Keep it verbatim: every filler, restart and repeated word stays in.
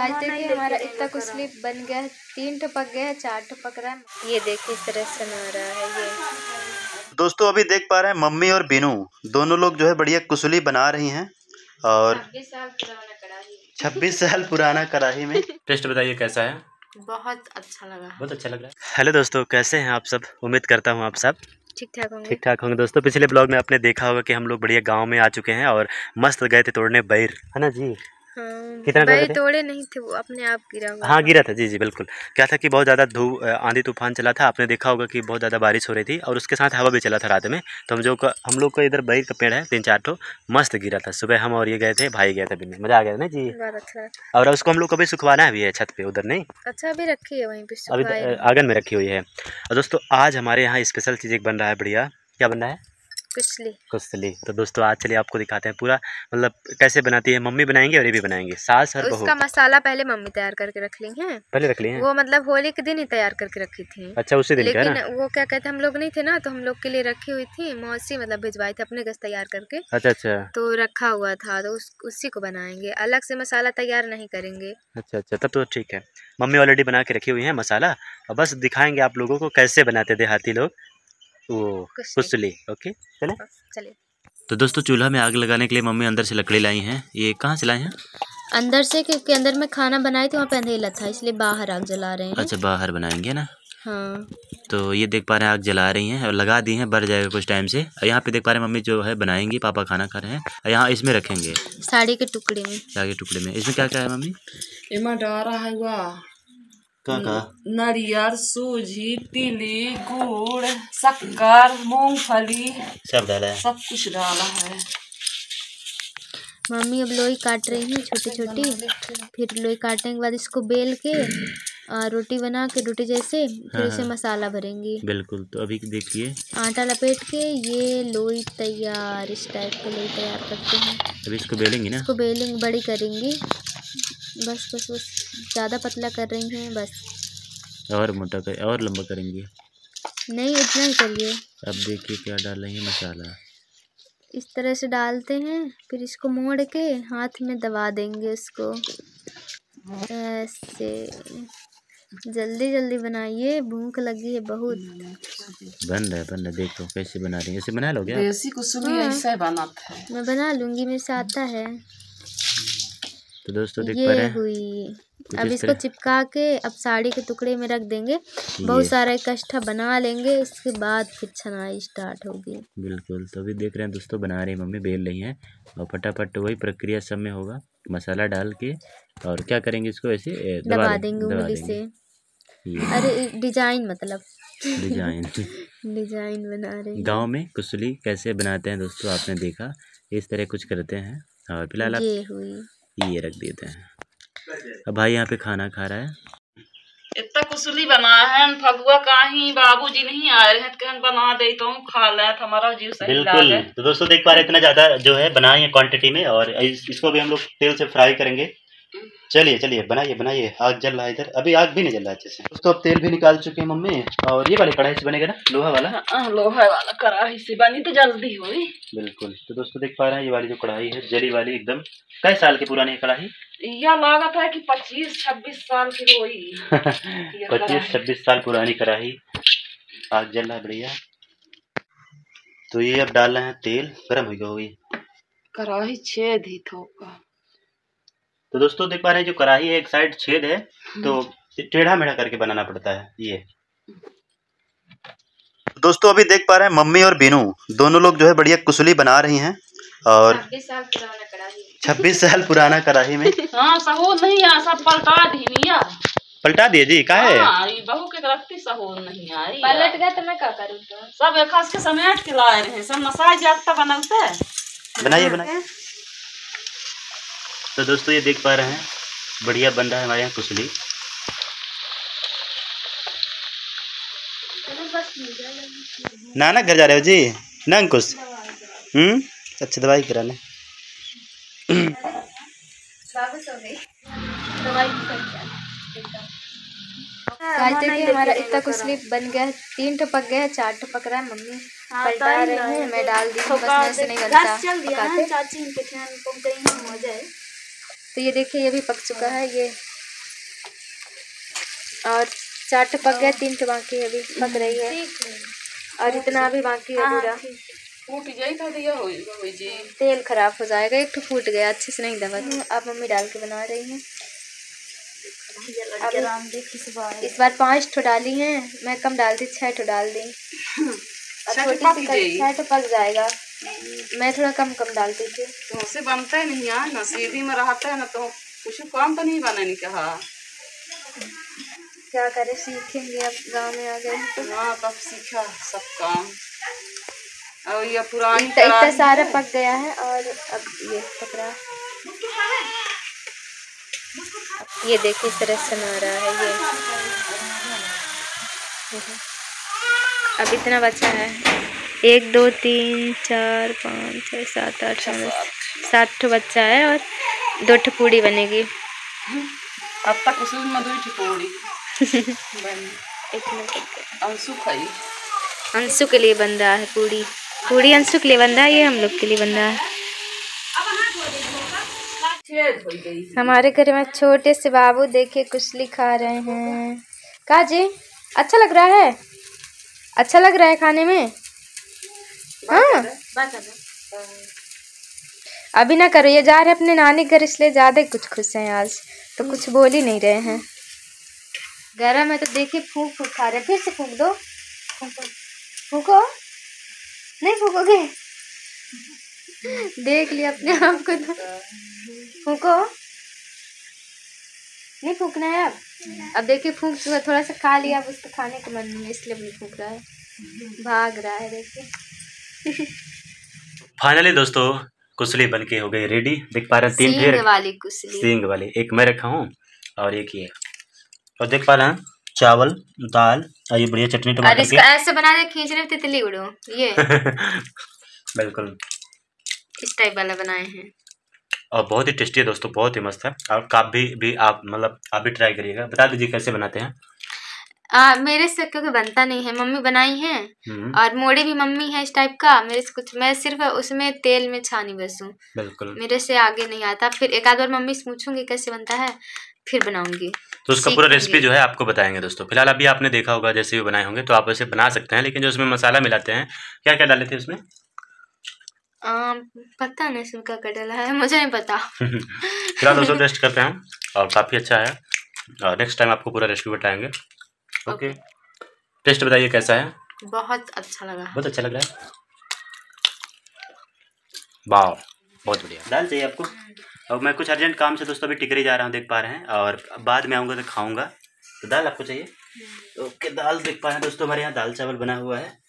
आज देखिए हमारा इतना कुसली बन गया है, तीन ठो पक गया है, चार ठो पक रहा है। ये देखिए इस तरह से बना रहा है ये। दोस्तों अभी देख पा रहे हैं मम्मी और बीनू दोनों लोग जो है बढ़िया कुसली बना रही हैं और छब्बीस साल पुराना कढ़ाई छब्बीस साल पुराना कढ़ाई में। टेस्ट बताइए कैसा है? बहुत अच्छा लगा, बहुत अच्छा लग रहा है। हेलो दोस्तों, कैसे हैं आप सब? उम्मीद करता हूँ आप सब ठीक ठाक होंगे। ठीक ठाक होंगे। दोस्तों पिछले ब्लॉग में आपने देखा होगा कि हम लोग बढ़िया गांव में आ चुके हैं और मस्त गए थे तोड़ने बैर, है ना जी? हाँ, कितना बैर तोड़े नहीं थे, वो अपने आप गिरा हुआ। हाँ गिरा था, जी जी बिल्कुल। क्या था कि बहुत ज़्यादा धूप आंधी तूफान चला था, आपने देखा होगा कि बहुत ज़्यादा बारिश हो रही थी और उसके साथ हवा भी चला था रात में। तो हम जो हम लोग को इधर बैर का पेड़ है तीन चार ठो, मस्त गिरा था। सुबह हम और ये गए थे, भाई गया था बिना, मज़ा आ गया ना जी। अच्छा। और उसको हम लोग को भी सुखवाना भी है छत पे, उधर नहीं, अच्छा अभी रखी है वहीं पे, अभी आंगन में रखी हुई है। और दोस्तों आज हमारे यहाँ स्पेशल चीज़ एक बन रहा है बढ़िया। क्या बन रहा है? कुसली। कुसली। तो दोस्तों आज चलिए आपको दिखाते हैं पूरा, मतलब कैसे बनाती है मम्मी, बनाएंगे और ये भी बनाएंगे, सास और बहू। उसका मसाला पहले मम्मी तैयार करके रख ली है, पहले रख ली है वो मतलब होली के दिन ही तैयार करके रखी थी। अच्छा उसी दिन लेकिन का ना? वो क्या कहते हैं, हम लोग नहीं थे ना, तो हम लोग के लिए रखी हुई थी, मौसी मतलब भिजवाई थी अपने गैस तैयार करके। अच्छा अच्छा। तो रखा हुआ था, तो उस उसी को बनाएंगे, अलग से मसाला तैयार नहीं करेंगे। अच्छा अच्छा, तब तो ठीक है। मम्मी ऑलरेडी बना के रखी हुई है मसाला, और बस दिखाएंगे आप लोगों को कैसे बनाते देहाती लोग वो कुसली। ओके चले चलिए। तो दोस्तों चूल्हा में आग लगाने के लिए मम्मी अंदर से लकड़ी लाई हैं। ये कहाँ से लाई हैं? अंदर से, क्योंकि अंदर में खाना बनाई थी, वहाँ पे अंधेला था, इसलिए बाहर आग जला रहे हैं। अच्छा बाहर बनाएंगे ना? हाँ। तो ये देख पा रहे हैं आग जला रही हैं और लगा दी हैं, बढ़ जाएगा कुछ टाइम से। और यहाँ पे देख पा रहे हैं मम्मी जो है बनाएंगी, पापा खाना खा रहे हैं और यहाँ इसमें रखेंगे साड़ी के टुकड़े में। साड़ी के टुकड़े में। इसमें क्या क्या है मम्मी? इमा डारा है वाह, क्या क्या? नारियल, सूजी, तिली, गुड़, शक्कर, मूंगफली सब डाला है, सब कुछ डाला है। मम्मी अब लोई काट रही हैं छोटी छोटी, फिर लोई काटने के बाद इसको बेल के और रोटी बना के, रोटी जैसे, फिर हाँ, इसे हाँ। मसाला भरेंगी। बिल्कुल। तो अभी देखिए आटा लपेट के ये लोई तैयार, इस टाइप का लोई तैयार करते हैं। अभी इसको बेलेंगी ना? इसको बेलेंगे, बड़ी करेंगी, बस बस बस ज़्यादा पतला कर रही हैं बस, और मोटा कर और लंबा करेंगी? नहीं इतना ही करिए। अब देखिए क्या डाल रही है मसाला, इस तरह से डालते हैं, फिर इसको मोड़ के हाथ में दबा देंगे इसको ऐसे। जल्दी जल्दी बनाइए, भूख लगी है बहुत। बन रहा है बन रहा है, देखो कैसे बना रही है। ऐसे बना लोगे? देसी कुसली हाँ, ऐसा बनाता है। मैं बना लूँगी, मेरे से आता है। तो दोस्तों देख पा ये रहे हैं हुई। अब इसको चिपका के अब साड़ी के टुकड़े में रख देंगे, बहुत ये सारा इकट्ठा बना लेंगे, इसके बाद फिर छनाई स्टार्ट होगी। बिल्कुल। तो अभी देख रहे हैं दोस्तों बना रही मम्मी, बेल रही हैं और फटाफट वही प्रक्रिया सब में होगा, मसाला डाल के और क्या करेंगे इसको ऐसे ए, दबा, दबा देंगे उंगली से। अरे डिजाइन मतलब डिजाइन डिजाइन बना रहे हैं। गांव में कुसली कैसे बनाते हैं दोस्तों आपने देखा, इस तरह कुछ करते हैं। और फिलहाल ये हुई, ये रख देते हैं। अब भाई यहाँ पे खाना खा रहा है। इतना कुसली बना है, फगुआ काही बाबूजी नहीं आ रहे हैं, कहन बना दे तो खा ले, हमारा जीव सही बिल्कुल। तो दोस्तों देख पा रहे हैं इतना ज्यादा जो है बनाए हैं क्वांटिटी में, और इस, इसको भी हम लोग तेल से फ्राई करेंगे। चलिए चलिए बनाइए बनाइए, आग जल रहा है इधर, अभी आग भी नहीं जल रहा है अच्छे से। दोस्तों अब तेल भी निकाल चुके हैं मम्मी, और ये वाली कढ़ाई से बनेगा ना, लोहा वाला? हाँ, लोहा वाला कढ़ाई से बनी तो जल्दी हुई। बिल्कुल। तो दोस्तों देख पा रहे हैं ये वाली जो कढ़ाई है, जली वाली एकदम, कई साल की पुरानी कढ़ाई? यह लागत है कि पच्चीस छब्बीस साल की हुई। पच्चीस छब्बीस साल पुरानी कढ़ाई। आग जल रहा है बढ़िया। तो ये अब डाल रहे हैं तेल, गर्म हो गई कढ़ाई छेद ही थोका। तो दोस्तों देख पा रहे हैं जो कढ़ाई है एक साइड छेद है, तो टेढ़ा मेढ़ा करके बनाना पड़ता है ये। दोस्तों अभी देख पा रहे हैं मम्मी और बीनू दोनों लोग जो है बढ़िया कुसली बना रही हैं और छब्बीस साल पुराना कढ़ाई छब्बीस साल पुराना कढ़ाई में। हाँ सहूल नहीं है, सब पलटा दी मिया। पलटा दिए जी, का है? हाँ, बहू के रखती सहूल नहीं आ रही, पलट गया तो मैं क्या करूँ? तो सब एक खास के समेट के लाए रहे, सब मसाज जाता बनाते। बनाइए बनाइए। तो दोस्तों ये देख पा रहे हैं बढ़िया बन रहा है हमारे यहाँ कुसली। ना ना घर जा रहे हो जी ना अंकुश? हम्म अच्छा दवाई कराने। आज देखिए हमारा इतना कुसली बन गया है, तीन ठो पक गया है, चार ठो पक रहा है। मम्मी पलटा रही है, मैं डाल दी हूँ, बस मेरे से नहीं बनता पकाते। तो ये देखिए ये भी पक चुका है, ये और चार टो पक गया, तीन टो बाकी अभी पक रही है और इतना अभी बाकी है पूरा। फूट जाए तो दिया हो जी, तेल खराब हो जाएगा, एक तो फूट गया अच्छे से नहीं दबा। अब मम्मी डाल के बना रही हैं। इस बार पांच ठो डाली हैं, मैं कम डालती, छह ठो डाल दी। छोटी सी छह ठो पक जाएगा, मैं थोड़ा कम कम डालती थी। तुमसे बनता ही नहीं है ना, सीधी में रहता है ना, तो कुछ काम तो नहीं बना नहीं कहा। क्या करे, सीखेंगे अब, गांव में आ गए तो। हाँ तब सीखा सब काम। और ये पुरानी इतना, इतना सारा पक गया है और अब ये पक रहा है। ये देखिए इस तरह से बना रहा है ये। अब इतना बचा है, एक दो तीन चार पाँच छः सात आठ नौ सात ठो बच्चा है और दो ठो पूड़ी बनेगी। अब तक उसमें दो ठो पूड़ी अंशु खाई, अंशु के लिए बन रहा है पूड़ी। पूड़ी अंशु के लिए बन रहा है, ये हम लोग के लिए बन रहा है। हमारे घर में छोटे से बाबू देखिए कुसली खा रहे हैं। का जी अच्छा लग रहा है, अच्छा लग रहा है खाने में। हाँ अभी ना करो, ये जा रहे अपने नानी घर इसलिए ज्यादा कुछ खुश हैं आज, तो कुछ बोल ही नहीं रहे हैं। गरम है तो देखिए फूंक फूंक खा रहे हैं। फिर से फूंक दो, फूंको, नहीं फूकोगे? देख लिया अपने आप को तो। फूको, नहीं फूकना है अब। अब देखिए फूंक चुका, थोड़ा सा खा लिया, अब उसको खाने का मन नहीं, इसलिए नहीं फूक रहा है, भाग रहा है। देखिए फाइनली दोस्तों कुसली बनके हो गई रेडी। देख पा रहे हैं तीन ढेर वाली कुसली, सींग वाली, एक मैं रखा हूँ और एक ये। और देख पा रहे हैं चावल, दाल और ये बढ़िया चटनी टमाटर। इसको ऐसे बना दे, खींचने में तितली उड़ो, ये बिल्कुल इस टाइप वाला बनाए हैं और बहुत ही टेस्टी है दोस्तों, बहुत ही मस्त है। और आप भी भी आप मतलब आप भी ट्राई करिएगा, बता दीजिए कैसे बनाते हैं। आ, मेरे से क्योंकि बनता नहीं है, मम्मी बनाई है और मोड़ी भी मम्मी है इस टाइप का। मेरे से कुछ, मैं सिर्फ उसमें तेल में छानी बस हूँ, बिल्कुल मेरे से आगे नहीं आता। फिर एक आध बार मम्मी से पूछूंगी कैसे बनता है, फिर बनाऊंगी, तो उसका पूरा रेसिपी जो है आपको बताएंगे दोस्तों। फिलहाल अभी आपने देखा होगा जैसे भी बनाए होंगे, तो आप वैसे बना सकते हैं। लेकिन जो उसमें मसाला मिलाते हैं, क्या क्या डाले थे उसमें? आ, पता नहीं इसमें क्या क्या डाला है, मुझे नहीं पता। फिलहाल दोस्तों टेस्ट करते हैं और काफ़ी अच्छा है, और नेक्स्ट टाइम आपको पूरा रेसिपी बताएंगे। Okay okay. टेस्ट बताइए कैसा है? बहुत अच्छा लगा, बहुत अच्छा लग रहा है। वाह बहुत बढ़िया। दाल चाहिए आपको? और मैं कुछ अर्जेंट काम से दोस्तों अभी टिकरी जा रहा हूँ, देख पा रहे हैं, और बाद में आऊँगा तो खाऊंगा। तो दाल आपको चाहिए? ओके दाल देख पा रहे हैं दोस्तों, हमारे यहाँ दाल चावल बना हुआ है।